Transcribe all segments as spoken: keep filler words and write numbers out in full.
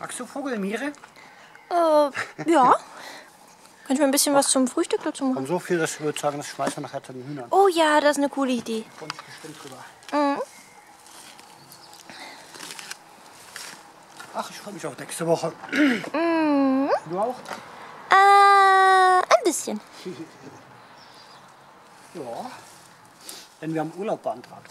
Magst du Vogelmiere? Äh, ja. Kann ich mir ein bisschen was zum Frühstück dazu machen? Und so viel, dass ich würde sagen, das schmeißen wir nachher zu den Hühnern. Oh ja, das ist eine coole Idee. Da komme ich bestimmt drüber. Mhm. Ach, ich freue mich auf nächste Woche. Mhm. Du auch? Äh, ein bisschen. Ja. Denn wir haben Urlaub beantragt.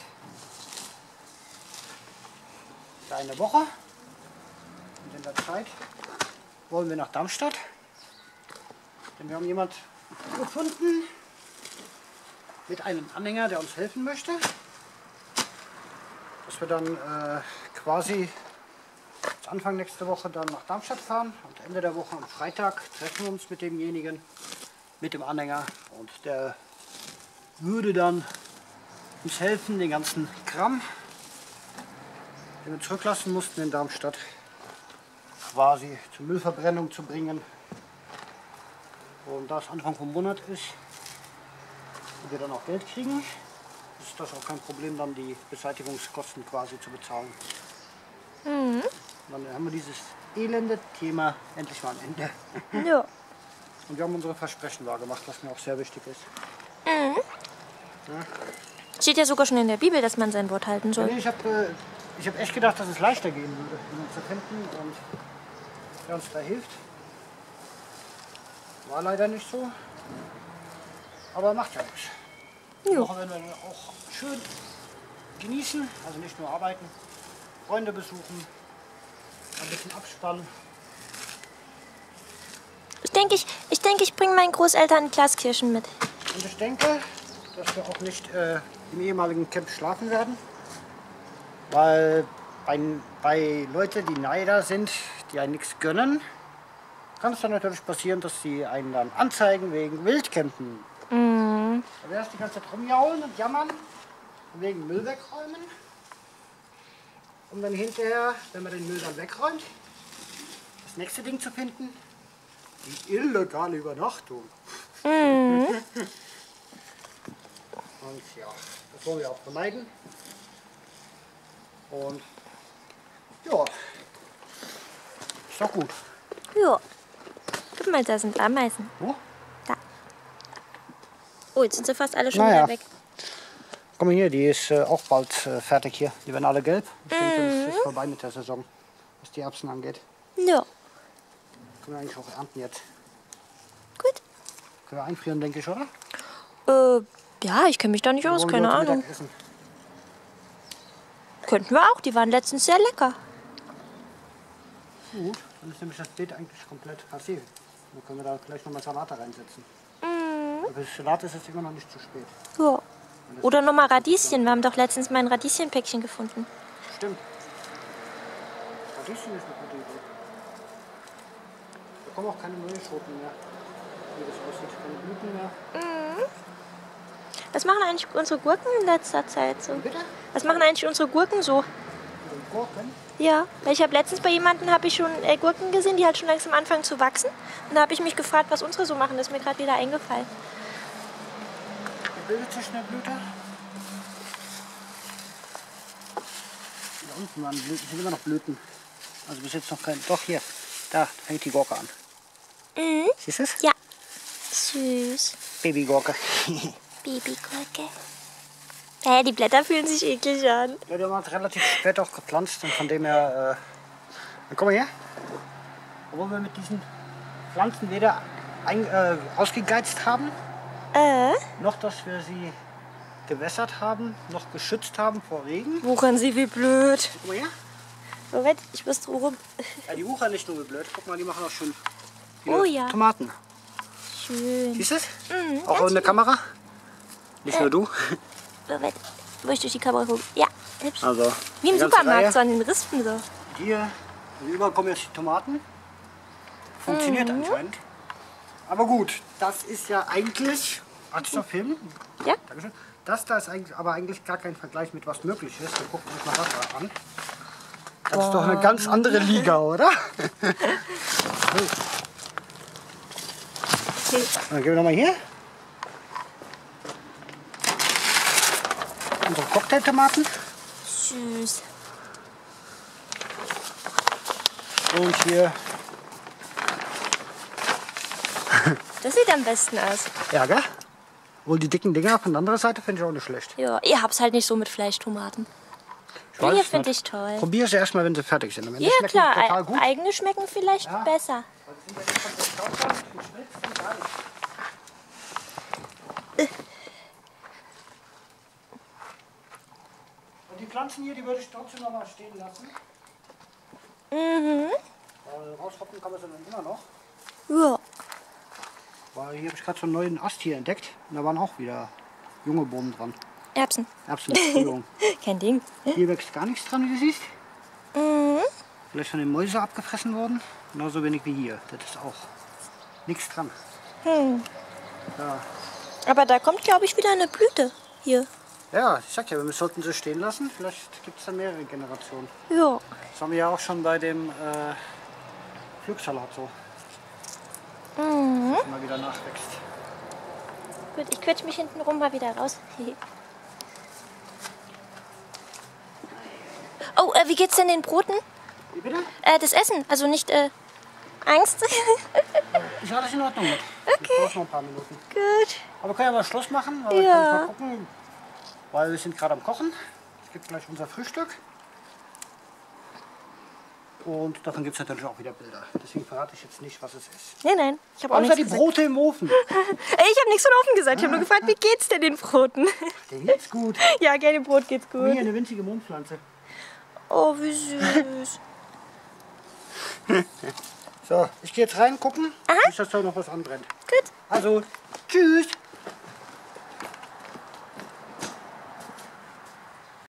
Für eine Woche. Und in der Zeit wollen wir nach Darmstadt. Denn wir haben jemand gefunden mit einem Anhänger, der uns helfen möchte. Dass wir dann äh, quasi Anfang nächste Woche dann nach Darmstadt fahren. Und Ende der Woche am Freitag treffen wir uns mit demjenigen, mit dem Anhänger. Und der würde dann uns helfen, den ganzen Kram, den wir zurücklassen mussten in Darmstadt, quasi zur Müllverbrennung zu bringen. Und da es Anfang vom Monat ist und wir dann auch Geld kriegen, ist das auch kein Problem, dann die Beseitigungskosten quasi zu bezahlen. Mhm. Dann haben wir dieses elende Thema endlich mal am Ende. Ja. Und wir haben unsere Versprechen wahrgemacht, was mir auch sehr wichtig ist. Mhm. Ja. Steht ja sogar schon in der Bibel, dass man sein Wort halten soll. Nee, ich habe äh, ich hab echt gedacht, dass es leichter gehen würde, jemanden zu finden und der uns da hilft. War leider nicht so. Aber macht ja nichts. Die Jo. Woche werden wir dann auch schön genießen, also nicht nur arbeiten, Freunde besuchen, ein bisschen abspannen. Ich denke, ich, ich, denk, ich bringe meinen Großeltern Glaskirschen mit. Und ich denke, dass wir auch nicht äh, im ehemaligen Camp schlafen werden, weil bei, bei Leuten, die Neider sind, die einen nichts gönnen, kann es dann natürlich passieren, dass sie einen dann anzeigen wegen Wildcampen. Mhm. Da wirst du die ganze Zeit rumjaulen und jammern, wegen Müll wegräumen. Um dann hinterher, wenn man den Müll dann wegräumt, das nächste Ding zu finden, die illegale Übernachtung. Mhm. Und ja, das wollen wir auch vermeiden. Und ja, ist doch gut. Ja. Guck mal, da sind Ameisen. Wo? Da. Oh, jetzt sind sie fast alle schon Naja. wieder weg. Komm mal hier, die ist äh, auch bald äh, fertig hier. Die werden alle gelb. Ich denke, es ist vorbei mit der Saison, was die Erbsen angeht. Ja. Können wir eigentlich auch ernten jetzt. Gut. Können wir einfrieren, denke ich, oder? Äh, ja, ich kenne mich da nicht Oder aus, wollen wir keine heute Ahnung. Mittag essen? Könnten wir auch, die waren letztens sehr lecker. Gut, dann ist nämlich das Beet eigentlich komplett passiv. Dann können wir da gleich nochmal Salate reinsetzen. Mhm. Aber für Salat ist es immer noch nicht zu spät. Ja. Oder nochmal Radieschen. Wir haben doch letztens mein Radieschenpäckchen gefunden. Stimmt. Radieschen ist eine gute Idee. Da kommen auch keine neuen Schoten mehr, wie das aussieht. Keine Blüten mehr. Mhm. Was machen eigentlich unsere Gurken in letzter Zeit so? Bitte? Was machen eigentlich unsere Gurken so? Und Gurken. Ja, weil ich habe letztens bei jemandem habe ich schon äh, Gurken gesehen, die halt schon langsam anfangen zu wachsen. Und da habe ich mich gefragt, was unsere so machen. Das ist mir gerade wieder eingefallen. Da bildet sich eine Blüte. Da unten waren Blüten, sind immer noch Blüten. Also bis jetzt noch kein. Doch hier, da fängt die Gurke an. Mhm. Siehst du es? Ja. Süß. Babygurke. Babygurke. Hä, die Blätter fühlen sich eklig an. Ja, die haben wir relativ spät auch gepflanzt und von dem her. Äh, dann komm mal her. Obwohl wir mit diesen Pflanzen weder ein, äh, ausgegeizt haben, Äh? noch dass wir sie gewässert haben, noch geschützt haben vor Regen. Wuchern sie wie blöd. Guck mal her. Moment, ich muss rum. Ja, die wuchern nicht nur wie blöd. Guck mal, die machen auch schön Oh ja. Tomaten. Schön. Siehst du es? Mhm, Auch in der Kamera? Nicht nur du. Moment, wo ich durch die Kamera gucke. Ja, hübsch. Also, Wie im die ganze Supermarkt, Reihe. so an den Rispen so. Hier, also überall kommen jetzt die Tomaten. Funktioniert Mhm. anscheinend. Aber gut, das ist ja eigentlich. Kannst du noch filmen? Ja. Dankeschön. Das da ist eigentlich, aber eigentlich gar kein Vergleich mit was möglich ist. Wir gucken uns mal das da an. Das ist doch eine ganz andere Liga, oder? Dann gehen wir nochmal hier. Unsere Cocktailtomaten. Süß. Und hier, Das sieht am besten aus. ja, gell? Wohl die dicken Dinger von der anderen Seite finde ich auch nicht schlecht. Ja, ihr habt's halt nicht so mit Fleischtomaten. Ich Die weiß hier es finde nicht. ich toll. Probier es erstmal, wenn sie fertig sind. Am Ende Ja, schmecken klar. die total e- gut. Eigene schmecken vielleicht Ja. besser. Weil die sind ja nicht von der Schaufel, die schmelzen gar nicht. Und die Pflanzen hier, die würde ich trotzdem noch mal stehen lassen. Mhm. Weil raushoppen kann man sie dann immer noch. Ja. Weil hier habe ich gerade so einen neuen Ast hier entdeckt. Und da waren auch wieder junge Bohnen dran. Erbsen. Erbsen, Entschuldigung. Kein Ding. Hier wächst gar nichts dran, wie du siehst. Mhm. Vielleicht von den Mäusen abgefressen worden. Genauso wenig wie hier. Das ist auch nichts dran. Hm. Ja. Aber da kommt, glaube ich, wieder eine Blüte hier. Ja, ich sag ja, wir sollten sie stehen lassen. Vielleicht gibt es da mehrere Generationen. Ja. Das haben wir ja auch schon bei dem äh, Pflücksalat so. Mhm. Dass immer wieder nachwächst. Gut, ich quetsche mich hinten rum mal wieder raus. Oh, äh, wie geht's denn den Broten? Wie bitte? Äh, das Essen, also nicht äh, Angst. Ist alles in Ordnung mit. Okay. Ich brauche noch ein paar Minuten. Gut. Aber wir können ja mal Schluss machen, weil wir Ja. können mal gucken, weil wir sind gerade am Kochen. Es gibt gleich unser Frühstück. Und davon gibt es natürlich auch wieder Bilder. Deswegen verrate ich jetzt nicht, was es ist. Nein, nein, ich habe auch Außer nichts die gesagt. Brote im Ofen. Ey, ich habe nichts von Ofen gesagt. Ich habe nur gefragt, wie geht's denn den Broten? Denen geht's gut. Ja, gerne Brot geht's Hier gut. eine winzige Mondpflanze. Oh, wie süß. So, ich gehe jetzt rein gucken, Aha. nicht, dass da noch was anbrennt. Gut. Also, tschüss.